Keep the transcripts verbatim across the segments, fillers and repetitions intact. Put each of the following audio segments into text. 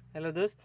Hello दोस्त,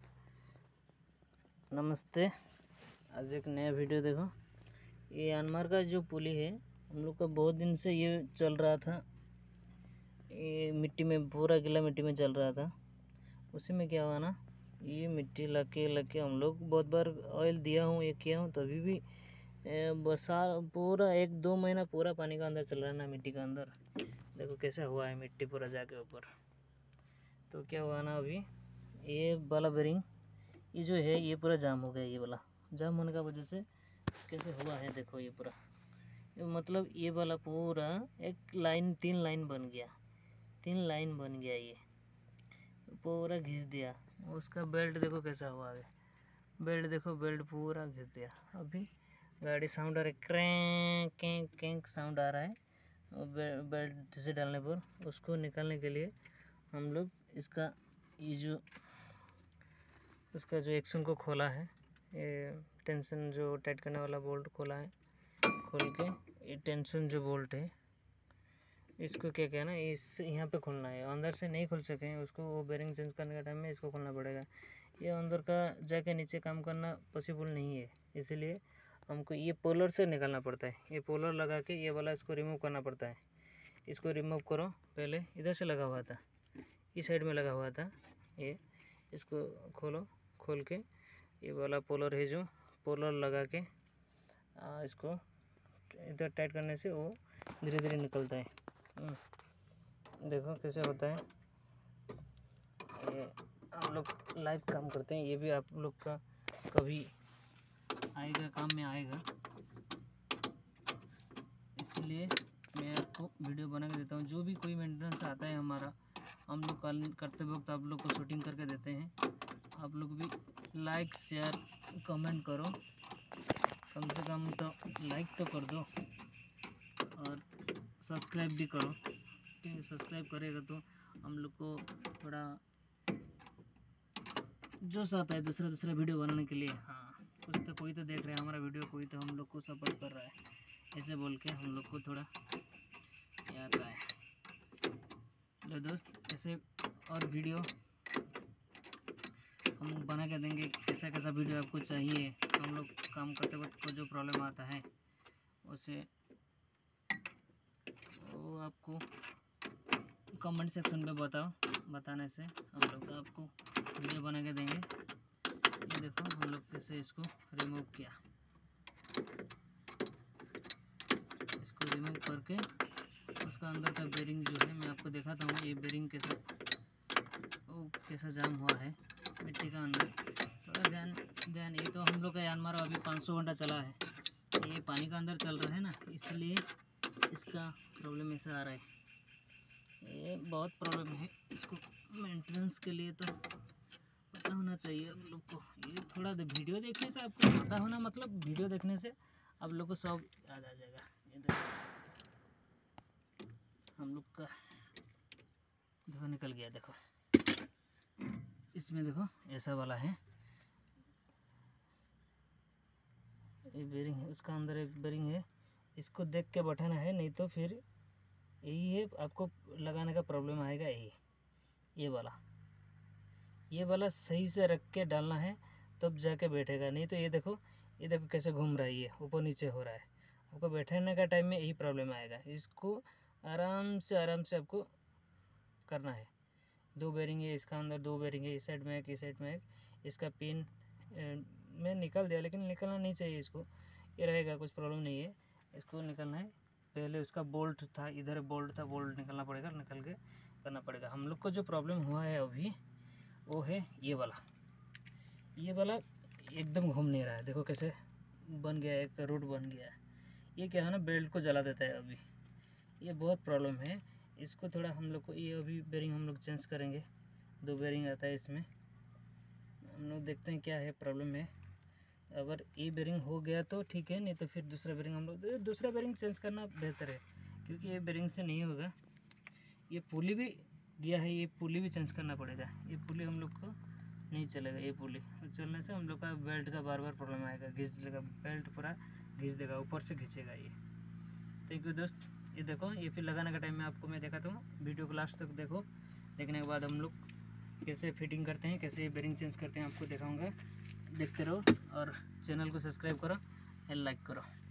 नमस्ते। आज एक नया वीडियो देखो। ये यानमार का जो पुली है, हम लोग का बहुत दिन से ये चल रहा था। ये मिट्टी में पूरा गीला मिट्टी में चल रहा था। उसी में क्या हुआ ना, ये मिट्टी लगे लगे हम लोग बहुत बार ऑयल दिया हूँ, ये किया हूँ, तभी भी बसा पूरा एक दो महीना पूरा पानी का अंदर चल रहा है ना, मिट्टी का अंदर। देखो कैसा हुआ है, मिट्टी पूरा जाके ऊपर। तो क्या हुआ ना, अभी ये वाला बेरिंग ये जो है ये पूरा जाम हो गया। ये वाला जाम होने का वजह से कैसे हुआ है, देखो ये पूरा, ये मतलब ये वाला पूरा एक लाइन तीन लाइन बन गया, तीन लाइन बन गया, ये पूरा घिस दिया। उसका बेल्ट देखो कैसा हुआ है, बेल्ट देखो, बेल्ट पूरा घिस दिया। अभी गाड़ी साउंड आ रहा है, क्रैंक कैंक कैंक साउंड आ रहा है। बे, बेल्ट से डालने पर उसको निकालने के लिए हम लोग इसका ये जो उसका जो एक्शन को खोला है, ये टेंशन जो टाइट करने वाला बोल्ट खोला है, खोल के ये टेंशन जो बोल्ट है इसको क्या क्या ना, इस यहाँ पे खोलना है। अंदर से नहीं खोल सके उसको, वो बेरिंग चेंज करने का टाइम में इसको खोलना पड़ेगा। ये अंदर का जाके नीचे काम करना पॉसिबल नहीं है, इसीलिए हमको ये पोलर से निकालना पड़ता है। ये पोलर लगा के ये वाला इसको रिमूव करना पड़ता है। इसको रिमूव करो, पहले इधर से लगा हुआ था, इस साइड में लगा हुआ था ये। इसको खोलो, खोल के ये वाला पोलर है, जो पोलर लगा के आ, इसको इधर टाइट करने से वो धीरे धीरे निकलता है। देखो कैसे होता है। ये हम लोग लाइव काम करते हैं, ये भी आप लोग का कभी आएगा, काम में आएगा, इसलिए मैं आपको वीडियो बना के देता हूँ। जो भी कोई मेंटेनेंस आता है हमारा, हम लोग कल करते वक्त आप लोग को शूटिंग करके देते हैं। आप लोग भी लाइक शेयर कमेंट करो, कम से कम तो लाइक तो कर दो और सब्सक्राइब भी करो। ठीक है, सब्सक्राइब करेगा तो हम लोग को थोड़ा जोश आता है दूसरा दूसरा वीडियो बनाने के लिए। हाँ, कुछ तो कोई तो देख रहा है हमारा वीडियो, कोई तो हम लोग को सपोर्ट कर रहा है, ऐसे बोल के हम लोग को थोड़ा ये आता है। लो दोस्त, ऐसे और वीडियो हम बना के देंगे। कैसा कैसा वीडियो आपको चाहिए, हम लोग काम करते वक्त को जो प्रॉब्लम आता है उसे वो आपको कमेंट सेक्शन पे बताओ, बताने से हम लोग आपको वीडियो बना के देंगे। ये देखो हम लोग कैसे इसको रिमूव किया। इसको रिमूव करके उसका अंदर का बेरिंग जो है मैं आपको दिखाता हूँ। ये बेरिंग कैसा वो कैसा जाम हुआ है मिट्टी का अंदर। थोड़ा ध्यान ध्यान ये तो हम लोग का यानमार अभी पाँच सौ घंटा चला है, ये पानी का अंदर चल रहा है ना, इसलिए इसका प्रॉब्लम ऐसा आ रहा है। ये बहुत प्रॉब्लम है, इसको मेंटेनेंस के लिए तो पता होना चाहिए आप लोग को। ये थोड़ा वीडियो देखने से आपको पता होना, मतलब वीडियो देखने से आप लोग को सब याद आ जाएगा। ये देखो हम लोग का देखो निकल गया, देखो इसमें देखो ऐसा वाला है, ये बेरिंग है, उसका अंदर एक बेरिंग है, इसको देख के बैठाना है, नहीं तो फिर यही है आपको लगाने का प्रॉब्लम आएगा। यही ये वाला ये वाला सही से रख के डालना है, तब जाके बैठेगा, नहीं तो ये देखो, ये देखो कैसे घूम रहा है, ये ऊपर नीचे हो रहा है। आपको बैठने का टाइम में यही प्रॉब्लम आएगा। इसको आराम से आराम से आपको करना है। दो बेरिंग है इसका अंदर, दो बेरिंग है, इस साइड में एक, इस साइड में एक। इसका पिन मैं निकाल दिया, लेकिन निकलना नहीं चाहिए इसको, ये रहेगा, कुछ प्रॉब्लम नहीं है। इसको निकलना है, पहले उसका बोल्ट था, इधर बोल्ट था, बोल्ट निकलना पड़ेगा, निकल के करना पड़ेगा। हम लोग को जो प्रॉब्लम हुआ है अभी वो है ये वाला, ये वाला एकदम घूम नहीं रहा है। देखो कैसे बन गया, एक रूट बन गया है। ये क्या है ना, बेल्ट को जला देता है अभी, ये बहुत प्रॉब्लम है। इसको थोड़ा हम लोग को, ये अभी बेरिंग हम लोग चेंज करेंगे, दो बेरिंग आता है इसमें, हम लोग देखते हैं क्या है प्रॉब्लम है। अगर ये बेरिंग हो गया तो ठीक है, नहीं तो फिर दूसरा बेरिंग हम लोग दूसरा बेरिंग चेंज करना बेहतर है, क्योंकि ये बेरिंग से नहीं होगा। ये पुली भी दिया है, ये पुली भी चेंज करना पड़ेगा। ये पुली हम लोग को नहीं चलेगा, ये पुली चलने से हम लोग का बेल्ट का बार बार प्रॉब्लम आएगा, घिस देगा बेल्ट, पूरा घिस देगा, ऊपर से घिंचेगा ये। थैंक यू दोस्त। ये देखो, ये फिर लगाने का टाइम में आपको मैं दिखाता हूँ, वीडियो को लास्ट तक देखो, देखने के बाद हम लोग कैसे फिटिंग करते हैं, कैसे बेरिंग चेंज करते हैं आपको दिखाऊंगा। देखते रहो और चैनल को सब्सक्राइब करो, लाइक करो।